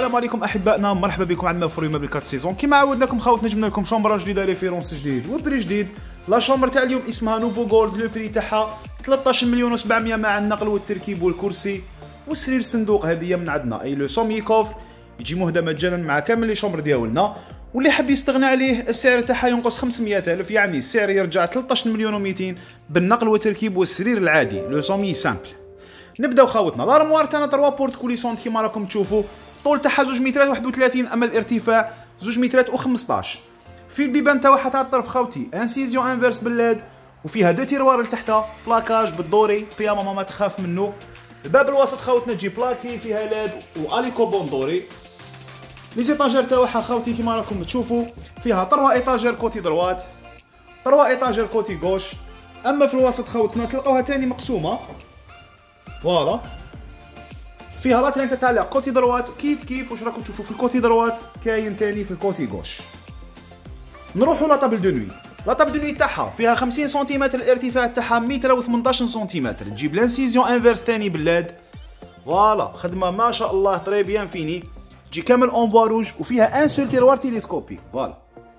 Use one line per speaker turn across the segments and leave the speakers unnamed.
السلام عليكم احبائنا، مرحبا بكم عندنا في رويما بالكات سيزون. كيما عودناكم خوتنا جبنا لكم شومبره جديده ريفيرونس جديد وبري جديد. لا شومبر تاع اليوم اسمها نوفو جولد، لو بري تاعها 13 مليون و700 مع النقل والتركيب والكرسي والسرير الصندوق هديه من عندنا، اي لو سومي كوفر يجي مهدى مجانا مع كامل لي شومبر ديالنا. واللي حاب يستغنى عليه السعر تاعها ينقص 500,000، يعني السعر يرجع 13 مليون و200 بالنقل والتركيب والسرير العادي لو سومي سامبل. نبداو خاوتنا. لارموار تاعنا 3 بورت كوليسونت كيما راكم تشوفوا، الطول تاعها 2 مترات 31، اما الارتفاع 2 مترات و15. في البيبان تاعها تاع الطرف خاوتي انسيزيون انفيرس باللاد، وفيها دو تيروار لتحتها بلاكاج بالدوري، فيها ماما ما تخاف منه. الباب الوسط خاوتنا تجي بلاكي فيها لاد واليكو بوندوري. لي زيطاجير تاعها خاوتي كيما راكم تشوفوا، فيها 3 ايطاجير كوتي دروات، 3 ايطاجير كوتي غوش. اما في الوسط خاوتنا تلقاوها تاني مقسومه، فوالا فيها لا ترينك تاع كوتي دروات كيف واش راكم تشوفوا في الكوتي دروات كاين تاني في الكوتي غوش. نروحوا لا طابل دو نوي. لا طابل دو نوي تاعها فيها 50 سنتيمتر، الارتفاع تاعها 118 سنتيمتر، تجيب لانسيزيون انفيرس تاني باللاد، فوالا خدمه ما شاء الله تري بيان فيني، تجي كامل اون بوا روج وفيها ان سول تيروار تيليسكوبي، فوالا.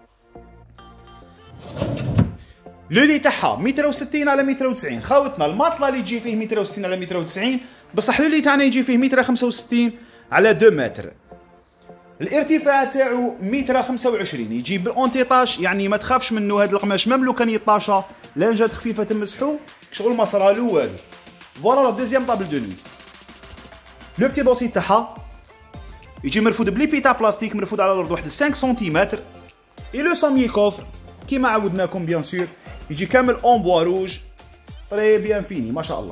لو لي تاعها 160 على 190 خاوتنا، الماطله اللي يجي فيه 160 على 190، بصح لو لي تاعنا يجي فيه 165 على 2 متر. الارتفاع تاعو 125، يجي بالانتيطاج، يعني ما تخافش منه هذا القماش، ميم لو كان يطاشا لانجات خفيفه تمسحو شغل ما صرالو والو. فوالا لا دوزيام طابل دو نوي. لو بتي دوسي تاعها يجي مرفود بليبي تاع بلاستيك، مرفود على الارض واحد 5 سنتيمتر. اي لو سومي كوفر كيما عودناكم بيان سور، يجي كامل اون بوا روج طري بيان فيني ما شاء الله.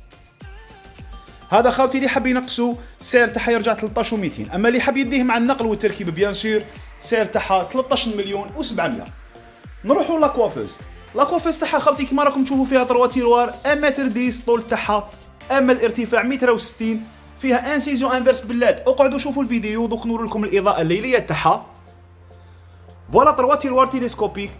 هذا خاوتي اللي حاب ينقصوا السعر تاعها يرجع 13,200، اما اللي حاب يديه مع النقل والتركيب بيان سور السعر تاعها 13 مليون و700. نروحوا لاكوافوز. لاكوافوز تاعها خاوتي كيما راكم تشوفوا فيها 3 تيروار 1 متر 10 طول تاعها، اما الارتفاع 160، فيها انسيزيون انفيرس باللاد. اقعدوا شوفوا الفيديو دوك نوري لكم الاضاءه الليليه تاعها. فوالا 3 تيروار تيليسكوبيك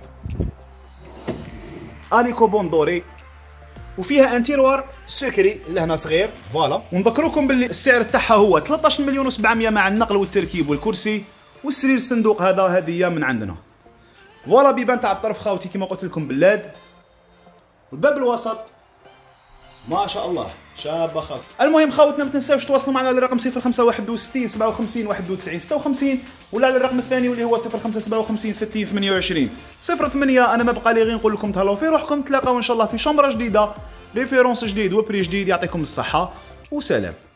اليكو بوندوري، وفيها ان تيروار سكري لهنا صغير، فوالا. ونذكركم باللي السعر تاعها هو 13 مليون و700 مع النقل والتركيب والكرسي والسرير الصندوق هذا هديه من عندنا. فوالا بيبان تاع الطرف خاوتي كيما قلت لكم باللاد، والباب الوسط ما شاء الله شابه خاوتي. المهم خاوتنا ما تنساوش تواصلوا معنا على الرقم 0561 57 91 56، ولا على الرقم الثاني واللي هو 0557 60 28 08. انا ما بقى لي غير نقول لكم تهلاو في روحكم، تلاقاو ان شاء الله في شومبره جديده ريفيرونس جديد وبري جديد. يعطيكم الصحه وسلام.